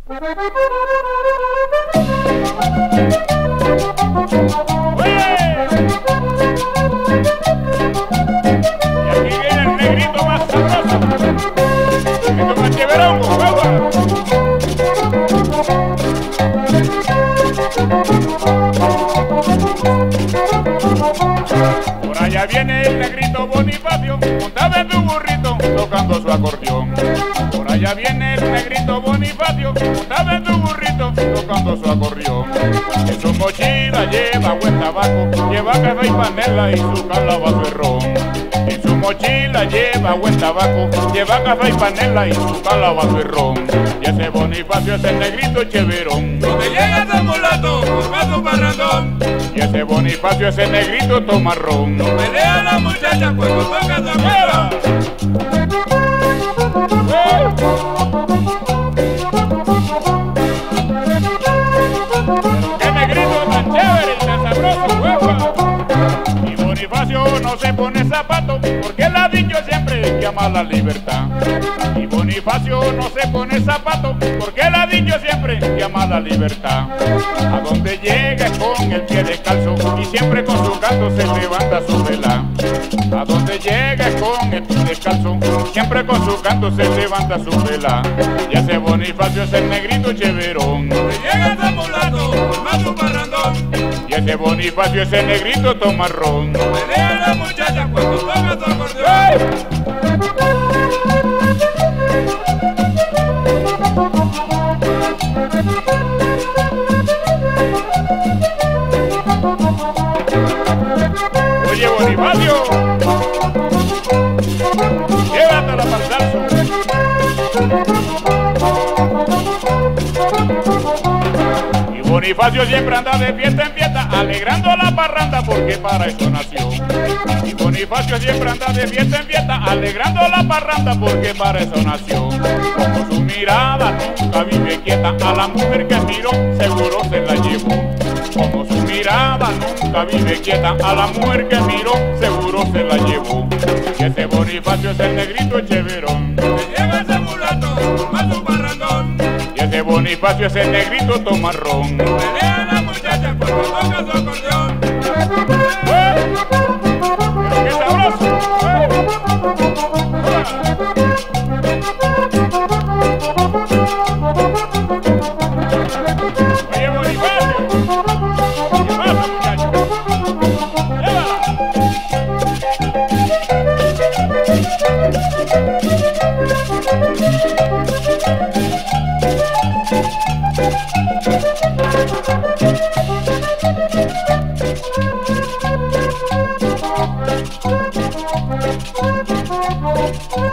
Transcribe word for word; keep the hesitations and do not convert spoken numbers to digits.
Por allá viene el negrito Bonifacio, montado en su burrito, tocando su acordeón. Por allá viene el negrito Bonifacio, montado en su burrito, tocando su acordeón. En su mochila lleva buen tabaco, lleva café y panela y su calabazo de ron. En su mochila lleva buen tabaco, lleva café y panela y su calabazo de ron. Y ese Bonifacio es el negrito cheverón. Donde llega ese mulato, busca su parrandón. Y ese Bonifacio es el negrito tomarrón. No pelea la muchacha cuando toca su abuela. ¡Qué negrito tan chévere y tan sabroso, huepa! Y Bonifacio no se pone zapato porque él ha dicho siempre que ama la libertad. Y Bonifacio no se pone zapato porque él ha dicho siempre que ama la libertad. A donde llega con el pie descalzo y siempre con su canto se levanta su vela. A donde llega con el pie descalzo, siempre con su canto se levanta su vela. Y ese Bonifacio es el negrito cheverón. Donde llega ese mulato, busca su parrandón. Y ese Bonifacio es el negrito tomarrón. No pelea la muchacha cuando toca su acordeón. Oye, Bonifacio, llévatela para el salso. Y Bonifacio siempre anda de fiesta en fiesta, alegrando la parranda porque para eso nació. Y Bonifacio siempre anda de fiesta en fiesta, alegrando la parranda porque para eso nació. Como su mirada nunca vive quieta, a la mujer que miró seguro se la llevó. Como su mirada nunca vive quieta, a la mujer que miró seguro se la llevó. Y ese Bonifacio es el negrito cheverón. Donde llega ese mulato, busca su parrandón. Y ese Bonifacio es el negrito tomarrón. No pelea la muchacha cuando toca su acordeón. ¡Eh! ¡Pero qué sabroso! ¡Eh! Oye, Bonifacio, ¿qué pasa, muchacho? ¡Llévala! Thank you.